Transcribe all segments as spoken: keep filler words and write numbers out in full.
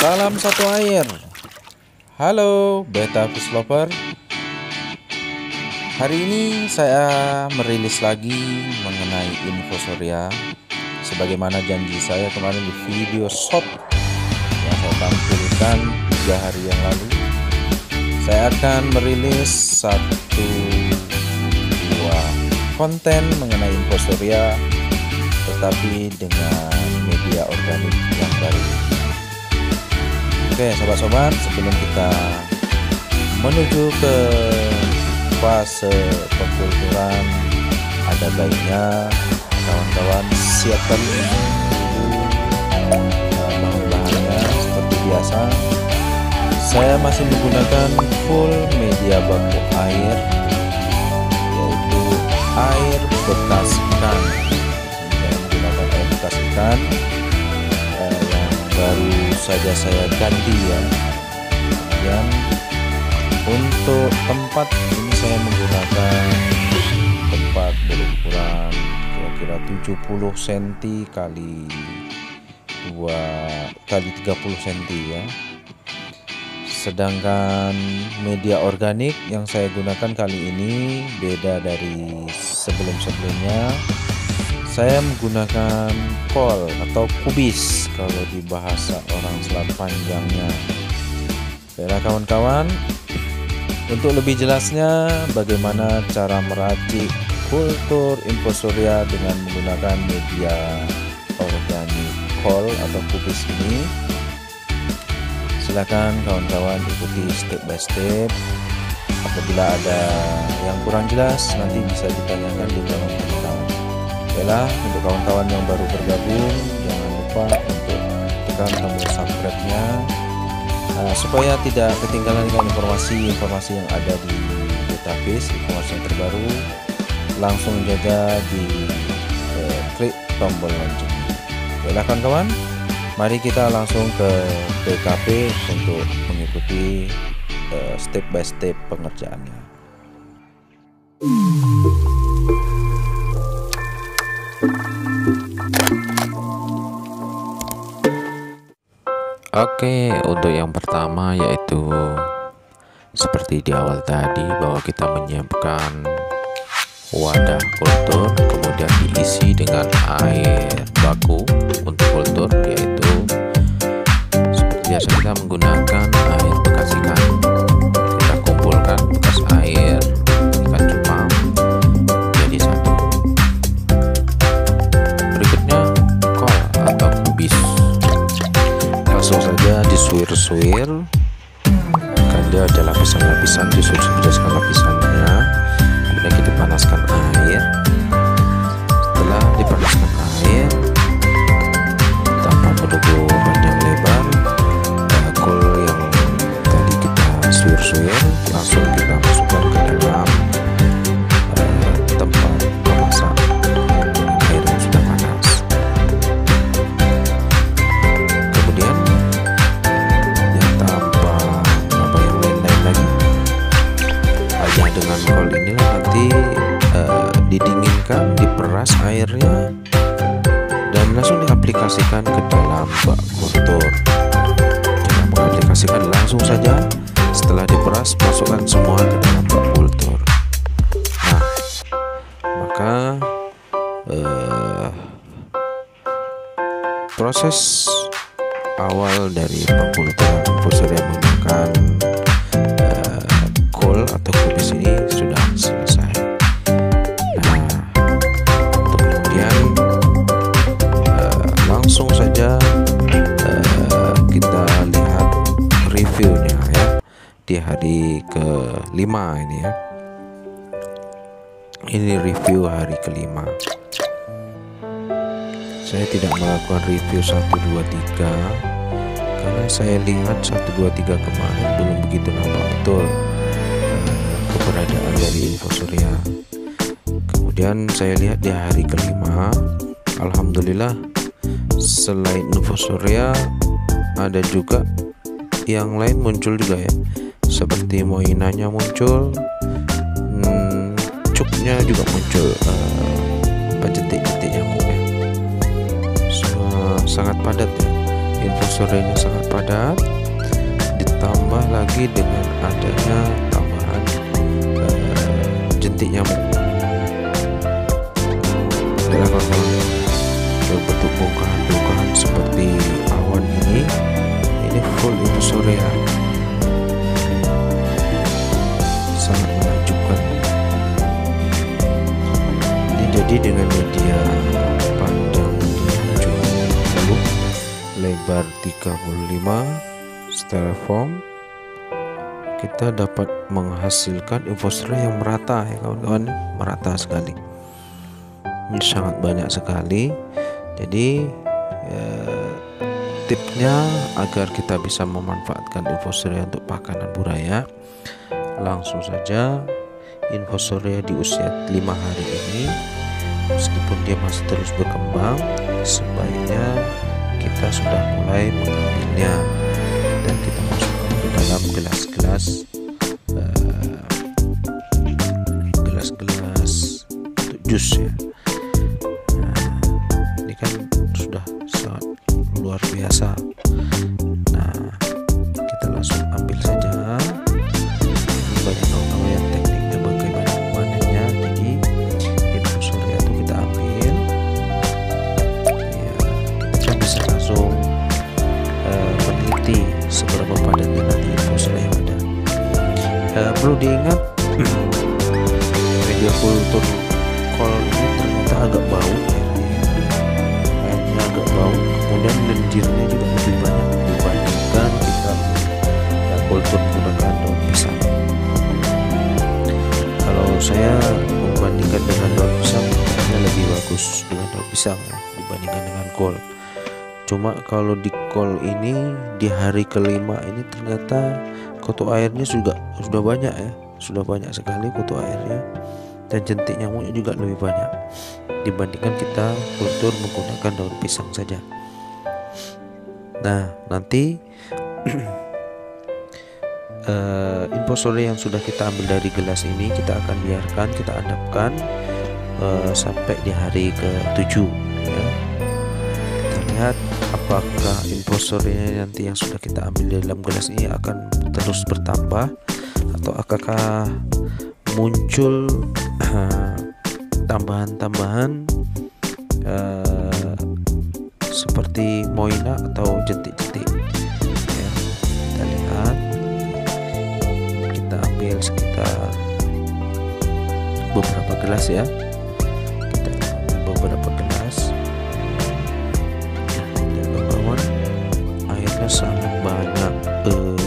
Salam satu air. Halo Beta Fish Lover. Hari ini saya merilis lagi mengenai infosurya. Sebagaimana janji saya kemarin di video short yang saya tampilkan tiga hari yang lalu, saya akan merilis satu dua konten mengenai infosurya, tetapi dengan media organik yang baru. Oke sobat-sobat, sebelum kita menuju ke fase pengkulturan, ada baiknya kawan-kawan siapkan bahan-bahannya seperti biasa. Saya masih menggunakan full media baku air, yaitu air bekas ikan. Saya menggunakan air bekas ikan eh, yang baru saja saya ganti ya. Kemudian untuk tempat ini saya menggunakan tempat berukuran kira-kira tujuh puluh sentimeter kali dua kali tiga puluh sentimeter ya. Sedangkan media organik yang saya gunakan kali ini beda dari sebelum-sebelumnya. Saya menggunakan kol atau kubis kalau di bahasa orang Selat Panjangnya. Baiklah kawan-kawan, untuk lebih jelasnya bagaimana cara meracik kultur infosurya dengan menggunakan media organik kol atau kubis ini, silakan kawan-kawan ikuti step by step. Apabila ada yang kurang jelas nanti bisa ditanyakan di kolom komentar. Baiklah, untuk kawan-kawan yang baru bergabung jangan lupa untuk tekan tombol subscribe-nya uh, supaya tidak ketinggalan dengan informasi-informasi yang ada di Beta Fish, informasi yang terbaru. Langsung jaga di uh, klik tombol lonceng. Baiklah kawan-kawan, mari kita langsung ke T K P untuk mengikuti uh, step by step pengerjaannya. Oke, untuk yang pertama yaitu seperti di awal tadi, bahwa kita menyiapkan wadah kultur, kemudian diisi dengan air baku untuk kultur, yaitu seperti biasa kita menggunakan air bekas ikan. Kita kumpulkan bekas air ikan cupang jadi satu. Berikutnya kol atau kubis, langsung saja disuir-suir, kan dia ada lapisan-lapisan, disuir-suir lapisannya. Kemudian kita panaskan air. Setelah dipanaskan air, tanpa menunggu panjang lebar, kol yang tadi kita suir-suir langsung kita masukkan ke dalam uh, tempat memasak air yang sudah panas. Kemudian ya tanpa apa yang lain-lain lagi, hanya dengan kol inilah nanti uh, didinginkan, diperas airnya, dan langsung diaplikasikan ke dalam bak kultur. Cara mengaplikasikan langsung saja, setelah diperas masukkan semua ke dalam bak kultur. Nah, maka uh, proses awal dari pengkulturan infosurya menggunakan uh, kol atau kubis ini sudah selesai. Nah, untuk kemudian uh, langsung saja uh, kita lihat reviewnya ya di hari kelima ini ya. Ini review hari kelima. Saya tidak melakukan review satu dua tiga karena saya lihat satu dua tiga kemarin belum begitu nampak betul uh, keberadaan dari infosurya. Kemudian saya lihat di hari kelima, alhamdulillah selain infosurya ada juga yang lain muncul juga ya, seperti moinanya muncul, hmm, cuknya juga muncul, uh, apa jentik-jentik nyamuknya. Semua sangat padat ya, infosuryanya sangat padat. padat, ditambah lagi dengan adanya tambahan uh, jentik nyamuk. Adalah kawan-kawan, berbentuk bongkahan-bongkahan seperti awan ini, ini full infusoria, sangat menakjubkan. Ini jadi dengan media panjang tujuh puluh, lebar tiga puluh lima, styrofoam, kita dapat menghasilkan infusoria yang merata ya kawan-kawan, merata sekali. Ini sangat banyak sekali. Jadi eh, tipsnya agar kita bisa memanfaatkan infusoria untuk pakanan buraya, langsung saja infusoria di usia lima hari ini, meskipun dia masih terus berkembang, sebaiknya kita sudah mulai mengambilnya dan kita masukkan ke dalam gelas-gelas uh, gelas-gelas untuk jus ya. Nah, ini kan sudah sangat luar biasa. Nah, kita langsung ambil saja. Ini banyak kawan-kawan yang tekniknya bagaimana memanennya. Jadi infusoria itu kita ambil ya, kita bisa langsung uh, meneliti seberapa padatnya nanti infusoria yang ada. Uh, perlu diingat media kultur kol ini ternyata agak bau ya, airnya agak bau, kemudian lendirnya juga lebih banyak dibandingkan kita uh, kultur menggunakan daun pisang. Kalau saya membandingkan dengan daun pisang, ini lebih bagus dengan daun pisang ya, dibandingkan dengan kol. Cuma kalau di kol ini di hari kelima ini ternyata kutu airnya juga sudah banyak ya, sudah banyak sekali kutu airnya, dan jentik nyamuknya juga lebih banyak dibandingkan kita kultur menggunakan daun pisang saja. Nah, nanti uh, infusoria yang sudah kita ambil dari gelas ini kita akan biarkan, kita endapkan uh, sampai di hari ke tujuh ya. Kita lihat apakah infusoria nanti yang sudah kita ambil di dalam gelas ini akan terus bertambah atau apakah muncul tambahan-tambahan uh, seperti moina atau jentik-jentik ya. Kita lihat, kita ambil sekitar beberapa gelas ya, kita ambil beberapa gelas ya, kawan-kawan, airnya sangat banyak, uh,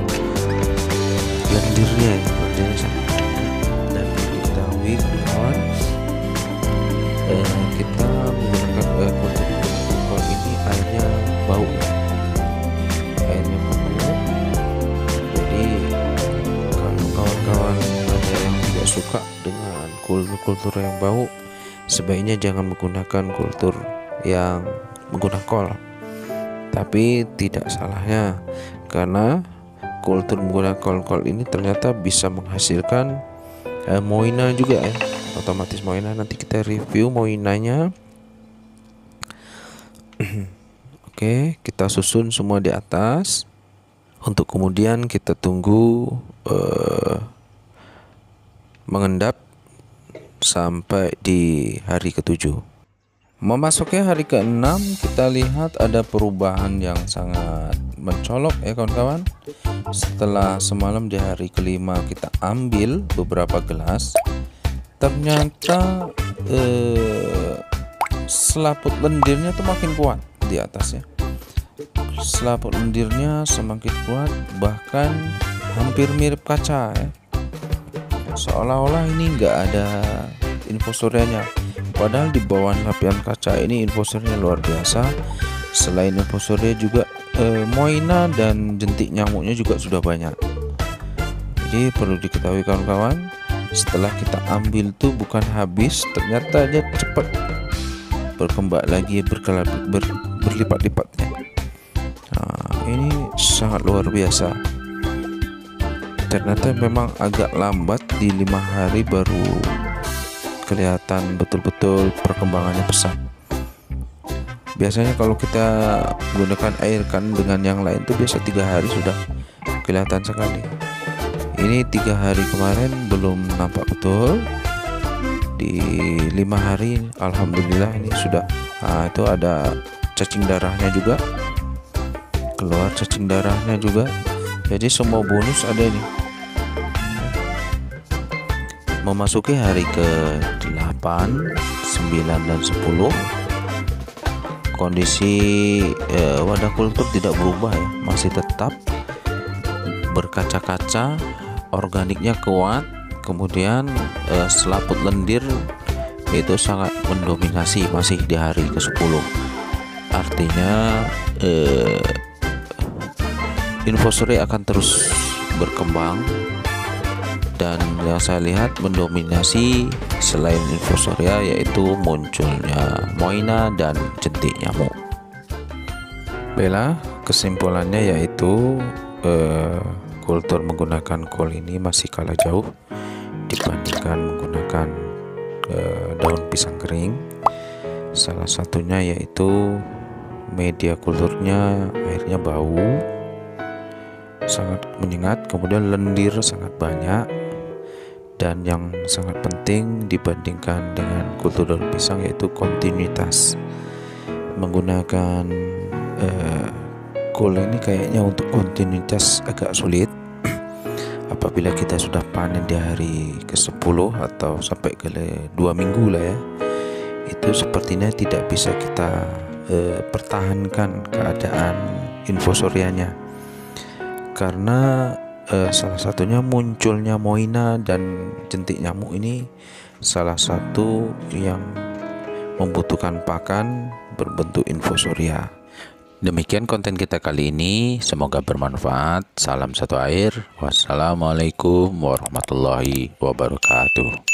lendirnya ya, lendirnya sangat banyak, dan diketahui kawan, uh, kita menggunakan uh, kultur kol ini airnya bau ya, airnya bau. Jadi kalau kawan-kawan ada yang tidak suka dengan kultur-kultur yang bau, sebaiknya jangan menggunakan kultur yang menggunakan kol. Tapi tidak salahnya, karena kultur menggunakan kol-kol ini ternyata bisa menghasilkan eh, moina juga ya, otomatis moina. Nanti kita review moinanya. Oke, kita susun semua di atas untuk kemudian kita tunggu uh, mengendap sampai di hari ketujuh. Memasuki hari keenam, kita lihat ada perubahan yang sangat mencolok ya kawan-kawan. Setelah semalam di hari kelima kita ambil beberapa gelas, ternyata eh, selaput lendirnya tuh makin kuat di atasnya. Selaput lendirnya semakin kuat, bahkan hampir mirip kaca ya. Seolah-olah ini enggak ada infusorianya. Padahal di bawah lapisan kaca ini infusorianya luar biasa. Selain infusoria juga eh, moina dan jentik nyamuknya juga sudah banyak. Jadi perlu diketahui kawan-kawan, setelah kita ambil tuh bukan habis, ternyata dia cepat berkembang lagi, berkala, ber, berlipat-lipatnya. Nah, ini sangat luar biasa. Ternyata memang agak lambat, di lima hari baru kelihatan betul-betul perkembangannya pesat. Biasanya kalau kita gunakan air kan dengan yang lain tuh biasa tiga hari sudah kelihatan sekali. Ini tiga hari kemarin belum nampak betul. Di lima hari alhamdulillah ini sudah. Nah, itu ada cacing darahnya juga, keluar cacing darahnya juga. Jadi semua bonus ada ini. Memasuki hari ke delapan, sembilan dan sepuluh, kondisi eh, wadah kultur tidak berubah ya, masih tetap berkaca-kaca, organiknya kuat. Kemudian eh, selaput lendir itu sangat mendominasi masih di hari ke sepuluh. Artinya eh, infosore akan terus berkembang, dan yang saya lihat mendominasi selain infosoria yaitu munculnya moina dan jentik nyamuk. Bella, kesimpulannya yaitu eh, kultur menggunakan kol ini masih kalah jauh dibandingkan menggunakan eh, daun pisang kering. Salah satunya yaitu media kulturnya airnya bau, sangat menyengat, kemudian lendir sangat banyak, dan yang sangat penting dibandingkan dengan kultur daun pisang yaitu kontinuitas. Menggunakan eh, kol ini kayaknya untuk kontinuitas agak sulit. Apabila kita sudah panen di hari ke sepuluh atau sampai ke dua minggu lah ya, itu sepertinya tidak bisa kita eh, pertahankan keadaan infosorianya, karena eh, salah satunya munculnya moina dan jentik nyamuk ini salah satu yang membutuhkan pakan berbentuk infosoria. Demikian konten kita kali ini, semoga bermanfaat. Salam satu air. Wassalamualaikum warahmatullahi wabarakatuh.